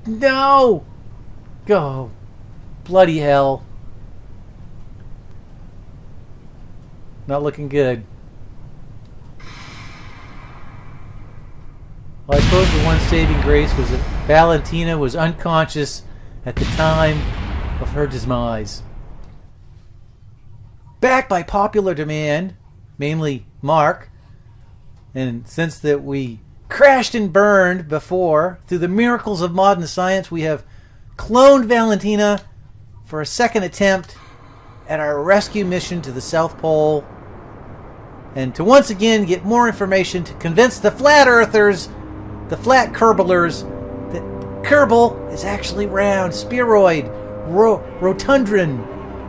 No! Go. Bloody hell. Not looking good. Well, I suppose the one saving grace was that Valentina was unconscious at the time of her demise. Back by popular demand, mainly Mark, and since that we crashed and burned before, through the miracles of modern science, we have cloned Valentina for a second attempt at our rescue mission to the South Pole, and to once again get more information to convince the flat earthers, the flat Kerbalers, that Kerbal is actually round, spheroid, rotundran,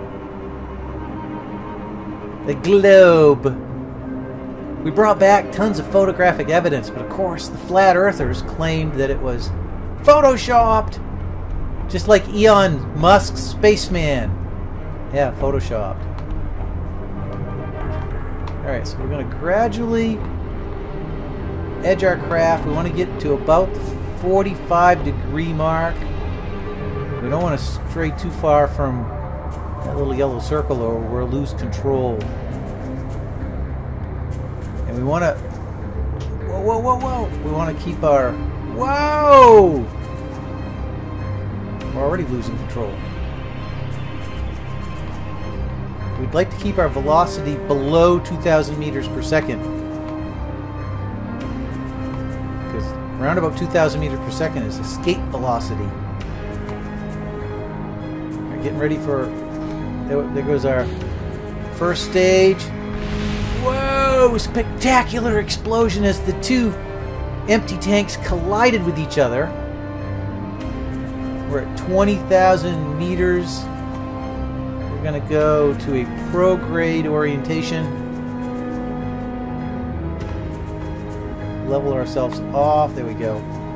the globe. We brought back tons of photographic evidence, but of course the flat earthers claimed that it was photoshopped, just like Elon Musk's spaceman. Yeah, photoshopped. Alright, so we're going to gradually edge our craft. We want to get to about the 45-degree mark. We don't want to stray too far from that little yellow circle or we'll lose control. And we want to... Whoa, whoa, whoa, whoa! We want to keep our... Whoa! We're already losing control. We'd like to keep our velocity below 2,000 meters per second. Because around about 2,000 meters per second is escape velocity. We're getting ready for... There goes our first stage. Whoa! Spectacular explosion as the two empty tanks collided with each other. We're at 20,000 meters. We're going to go to a prograde orientation. Level ourselves off. There we go.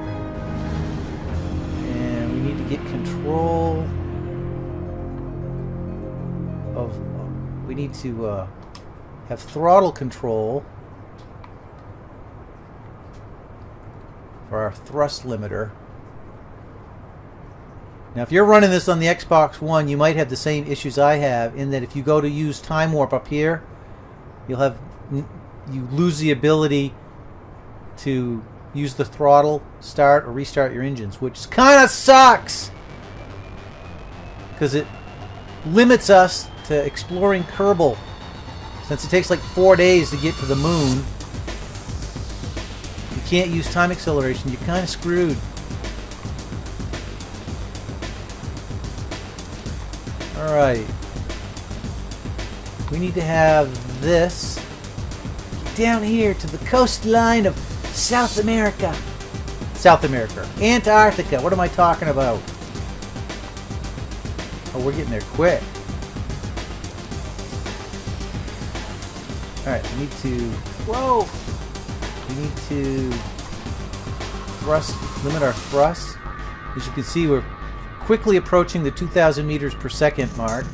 And we need to get control of... We need to have throttle control for our thrust limiter. Now, if you're running this on the Xbox One, you might have the same issues I have, in that if you go to use time warp up here, you lose the ability to use the throttle, start or restart your engines, which kind of sucks because it limits us to exploring Kerbal. Since it takes like 4 days to get to the moon, you can't use time acceleration. You're kind of screwed. Alright. We need to have this down here to the coastline of South America. South America. Antarctica. What am I talking about? Oh, we're getting there quick. Alright, we need to... Whoa! We need to limit our thrust. As you can see, we're quickly approaching the 2,000 meters per second mark.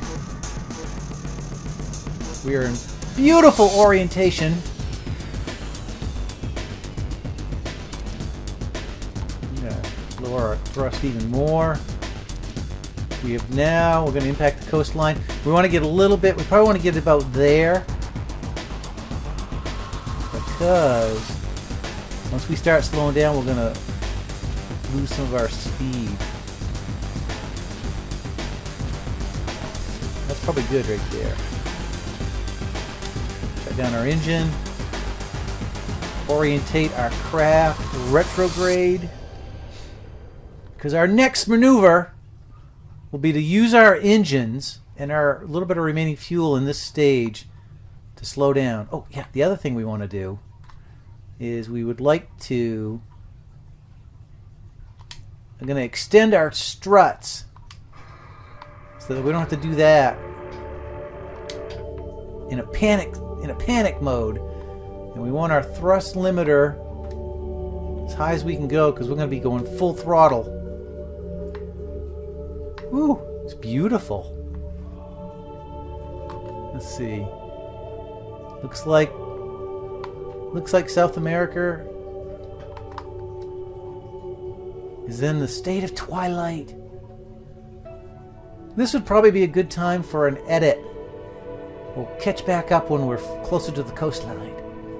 We are in beautiful orientation. Lower our thrust even more. We're going to impact the coastline. We want to get a little bit, we probably want to get about there. Because once we start slowing down, we're going to lose some of our speed. That's probably good right there. Shut down our engine. Orientate our craft. Retrograde. Because our next maneuver will be to use our engines and our little bit of remaining fuel in this stage to slow down. Oh yeah, the other thing we want to do is we would like to... I'm going to extend our struts so that we don't have to do that in a panic mode. And we want our thrust limiter as high as we can go because we're going to be going full throttle. Ooh, it's beautiful. Let's see. Looks like South America is in the state of twilight. This would probably be a good time for an edit. We'll catch back up when we're closer to the coastline.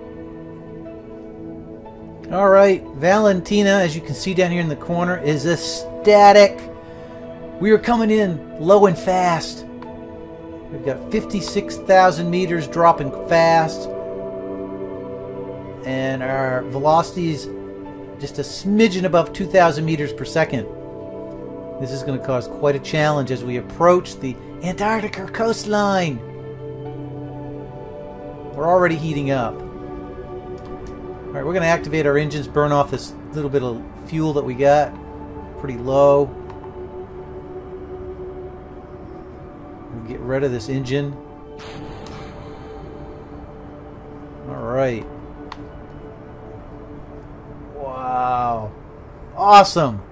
Alright, Valentina, as you can see down here in the corner, is ecstatic. We are coming in low and fast. We've got 56,000 meters dropping fast. And our velocity is just a smidgen above 2,000 meters per second. This is going to cause quite a challenge as we approach the Antarctica coastline. We're already heating up. Alright, we're going to activate our engines, burn off this little bit of fuel that we got. Pretty low. We'll get rid of this engine. Alright. Wow. Awesome.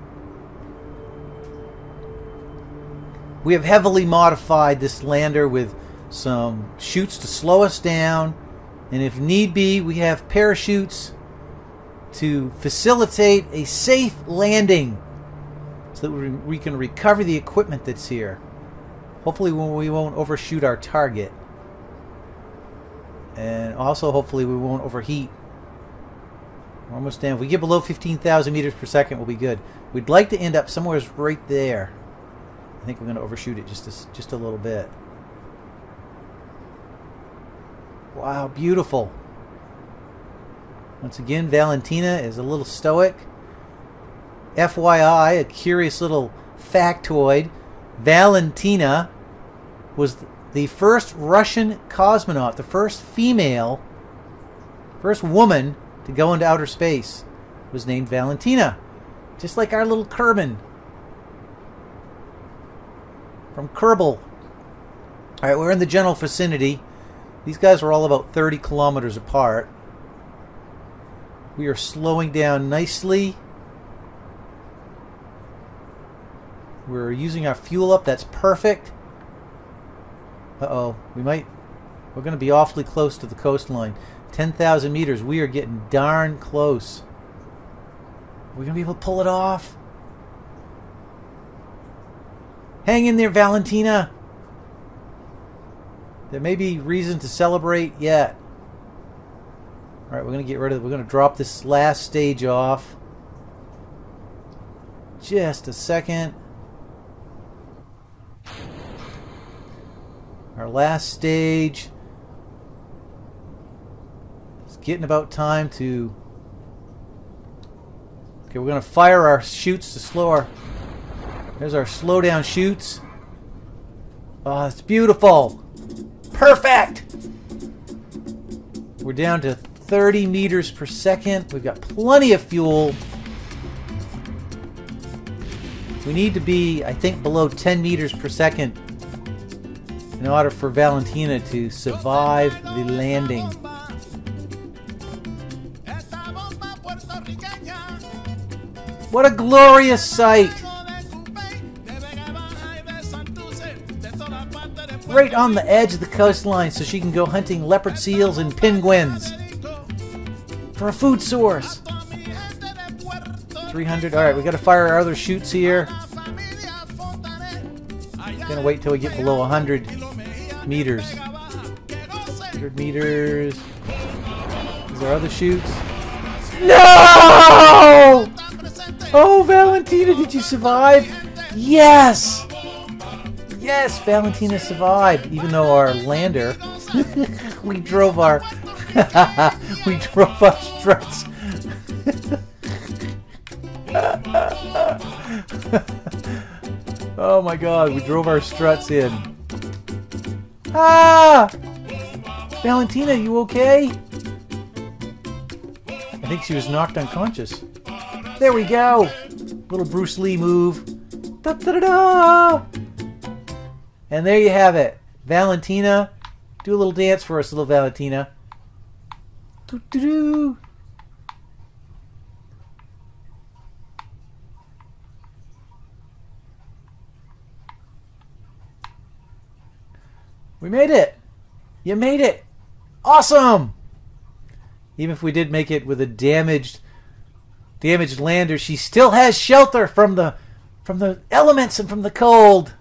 We have heavily modified this lander with some chutes to slow us down, and if need be, we have parachutes to facilitate a safe landing so that we can recover the equipment that's here. Hopefully we won't overshoot our target, and also hopefully we won't overheat. We're almost down. If we get below 15,000 meters per second, we'll be good. We'd like to end up somewhere right there. I think we're going to overshoot it just a little bit. Wow, beautiful. Once again, Valentina is a little stoic. FYI, a curious little factoid. Valentina was the first Russian cosmonaut, the first female, first woman to go into outer space. Was named Valentina. Just like our little Kerbal from Kerbal. Alright, we're in the general vicinity. These guys are all about 30 kilometers apart. We are slowing down nicely. We're using our fuel up. That's perfect. Uh-oh. We're going to be awfully close to the coastline. 10,000 meters. We are getting darn close. We're going to be able to pull it off. Hang in there, Valentina. There may be reason to celebrate yet. Alright, we're going to get rid of it. We're going to drop this last stage off. Just a second. Our last stage. It's getting about time to... Okay, we're going to fire our chutes to slow our... There's our slow down chutes. Oh, it's beautiful. Perfect! We're down to 30 meters per second. We've got plenty of fuel. We need to be, I think, below 10 meters per second in order for Valentina to survive the landing. What a glorious sight! Right on the edge of the coastline so she can go hunting leopard seals and penguins for a food source. 300. Alright, we got to fire our other chutes here. Gonna wait till we get below 100 meters. 100 meters. Is there other chutes? No! Oh, Valentina, did you survive? Yes! Yes, Valentina survived, even though our lander, we drove our struts. Oh my God, we drove our struts in. Ah! Valentina, you okay? I think she was knocked unconscious. There we go! Little Bruce Lee move. Da da da da! And there you have it. Valentina. Do a little dance for us, little Valentina. Doo -doo -doo. We made it! You made it! Awesome! Even if we did make it with a damaged damaged lander, she still has shelter from the elements and from the cold.